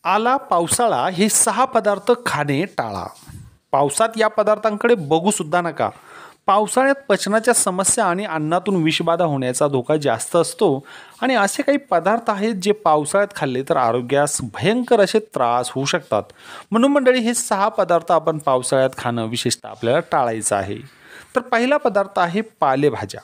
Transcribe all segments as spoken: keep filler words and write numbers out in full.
आला पावसाळा हे सहा पदार्थ खाणे टाळा. पावसात या पदार्थांकडे बघूसुद्धा नका. पावसाळ्यात पचनाच्या समस्या आणि अन्नातून विषबाधा होण्याचा धोका जास्त असतो आणि असे काही पदार्थ आहेत जे पावसाळ्यात खाल्ले तर आरोग्यास भयंकर असे त्रास होऊ शकतात. म्हणून मंडळी हे सहा पदार्थ आपण पावसाळ्यात खाणं विशेषतः आपल्याला टाळायचं आहे. तर पहिला पदार्थ आहे पालेभाज्या.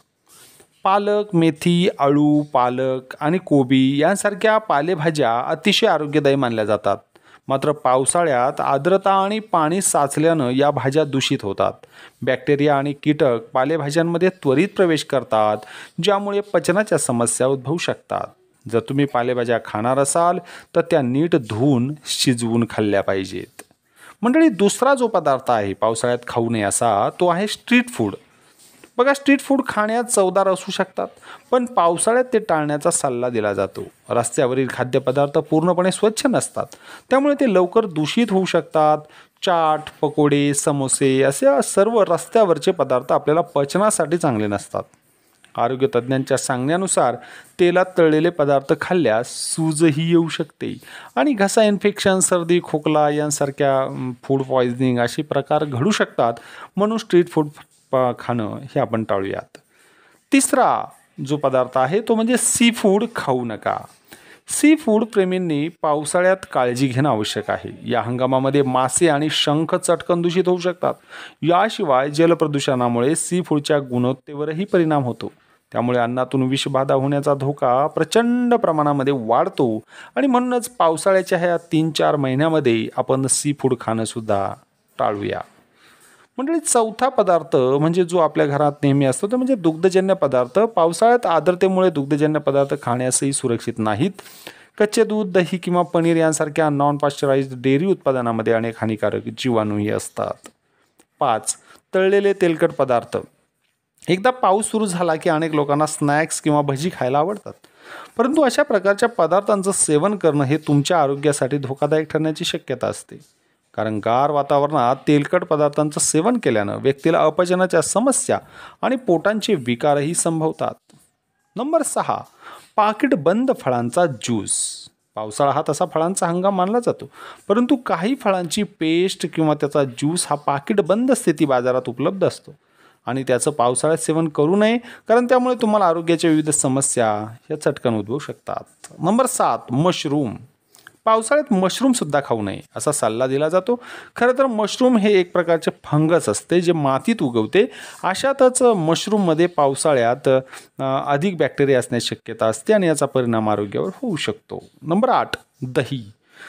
पालक, मेथी, अळू, पालक आणि कोबी यांसारख्या पालेभाज्या अतिशय आरोग्यदायी मानल्या जातात. मात्र पावसाळ्यात आर्द्रता आणि पाणी साचल्यानं या भाज्या दूषित होतात. बॅक्टेरिया आणि कीटक पालेभाज्यांमध्ये त्वरित प्रवेश करतात, ज्यामुळे पचनाच्या समस्या उद्भवू शकतात. जर तुम्ही पालेभाज्या खाणार असाल तर त्या नीट धुवून शिजवून खाल्ल्या पाहिजेत. मंडळी, दुसरा जो पदार्थ आहे पावसाळ्यात खाऊ नये असा, तो आहे स्ट्रीट फूड. बघा, स्ट्रीट फूड खाण्यात चवदार असू शकतात, पण पावसाळ्यात ते टाळण्याचा सल्ला दिला जातो. रस्त्यावरील खाद्यपदार्थ पूर्णपणे स्वच्छ नसतात, त्यामुळे ते लवकर दूषित होऊ शकतात. चाट, पकोडे, समोसे असे सर्व रस्त्यावरचे पदार्थ आपल्याला पचनासाठी चांगले नसतात. आरोग्य तज्ज्ञांच्या सांगण्यानुसार तेलात तळलेले पदार्थ खाल्ल्यास सूजही येऊ शकते आणि घसा इन्फेक्शन, सर्दी, खोकला यांसारख्या फूड पॉयझनिंग असे प्रकार घडू शकतात. म्हणून स्ट्रीट फूड खाणं हे आपण टाळूयात. तिसरा जो पदार्थ आहे तो म्हणजे सी फूड खाऊ नका. सी फूड प्रेमींनी पावसाळ्यात काळजी घेणं आवश्यक आहे. या हंगामामध्ये मासे आणि शंख चटकन दूषित होऊ शकतात. याशिवाय जलप्रदूषणामुळे सी फूडच्या गुणवत्तेवरही परिणाम होतो. त्यामुळे अन्नातून विषबाधा होण्याचा धोका प्रचंड प्रमाणामध्ये वाढतो आणि म्हणूनच पावसाळ्याच्या ह्या तीन चार महिन्यामध्ये आपण सी फूड खाणं सुद्धा टाळूया. म्हणजे चौथा पदार्थ म्हणजे जो आपल्या घरात नेहमी असतो तो म्हणजे दुग्धजन्य पदार्थ. पावसाळ्यात आर्द्रतेमुळे दुग्धजन्य पदार्थ खाण्यासही सुरक्षित नाहीत. कच्चे दूध, दही किंवा पनीर यांसारख्या नॉन पाश्चराइज्ड डेअरी उत्पादनामध्ये अनेक हानिकारक जीवाणूही असतात. पाच, तळलेले तेलकट पदार्थ. एकदा पाऊस सुरू झाला की अनेक लोकांना स्नॅक्स किंवा भजी खायला आवडतात, परंतु अशा प्रकारच्या पदार्थांचं सेवन करणं हे तुमच्या आरोग्यासाठी धोकादायक ठरण्याची शक्यता असते. कारण गार वातावरणात तेलकट पदार्थांचं सेवन केल्यानं व्यक्तीला अपचनाच्या समस्या आणि पोटांचे विकारही संभवतात. नंबर सहा, पाकिट बंद फळांचा ज्यूस. पावसाळा हा तसा फळांचा हंगाम मानला जातो, परंतु काही फळांची पेस्ट किंवा त्याचा ज्यूस हा पाकिट बंद स्थिती बाजारात उपलब्ध असतो आणि त्याचं पावसाळ्यात सेवन करू नये, कारण त्यामुळे तुम्हाला आरोग्याच्या विविध समस्या या चटकन उद्भवू शकतात. नंबर सात, मशरूम. पावसाळ्यात मशरूमसुद्धा खाऊ नये असा सल्ला दिला जातो. खरं तर मशरूम हे एक प्रकारचे फंगस असते जे मातीत उगवते. अशातच मशरूममध्ये पावसाळ्यात अधिक बॅक्टेरिया असण्याची शक्यता असते आणि याचा परिणाम आरोग्यावर होऊ शकतो. नंबर आठ, दही.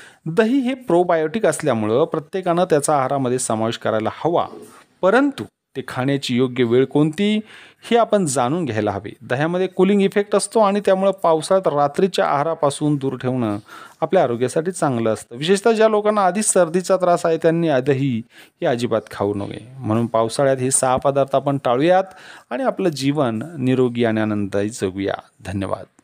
दही हे प्रोबायोटिक असल्यामुळं प्रत्येकानं त्याचा आहारामध्ये समावेश करायला हवा, परंतु ते खाण्याची योग्य वेळ कोणती हे आपण जाणून घ्यायला हवे. दह्यामध्ये कूलिंग इफेक्ट असतो आणि त्यामुळं पावसाळ्यात रात्रीच्या आहारापासून दूर ठेवणं आपल्या आरोग्यासाठी चांगलं असतं. विशेषतः ज्या लोकांना आधीच सर्दीचा त्रास आहे त्यांनी दही हे अजिबात खाऊ नये. म्हणून पावसाळ्यात हे सहा पदार्थ आपण टाळूयात आणि आपलं जीवन निरोगी आणि आनंददायी जगूया. धन्यवाद.